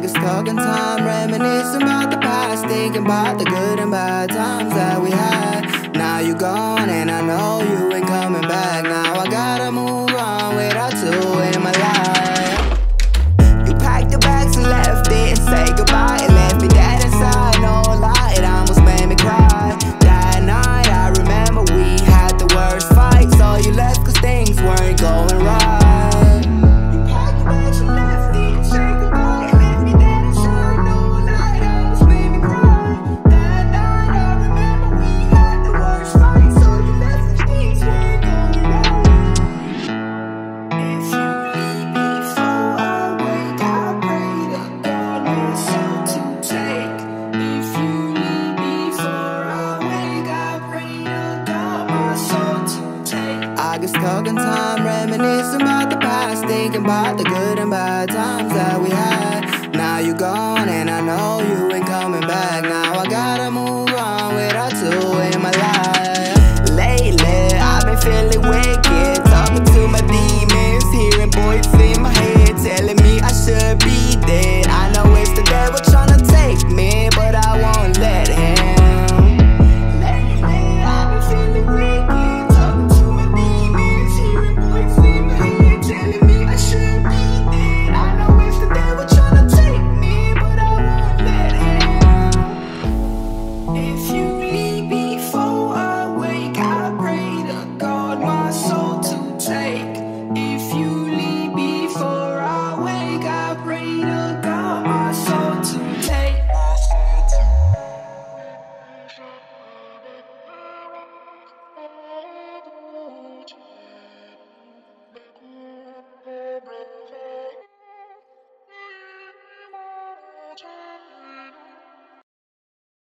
get stuck in time, reminiscing about the past, thinking about the good and bad times that we had. Now you gone and I know you ain't coming back. Now I gotta move on without you in my life. You packed the bags and left, didn't say goodbye, and left me dead inside, no lie, it almost made me cry. That night I remember we had the worst fight, so you left cause things weren't going right. I get stuck in time, reminiscing about the past, thinking about the good and bad times that we had. Now you gone and I know you ain't coming back. Now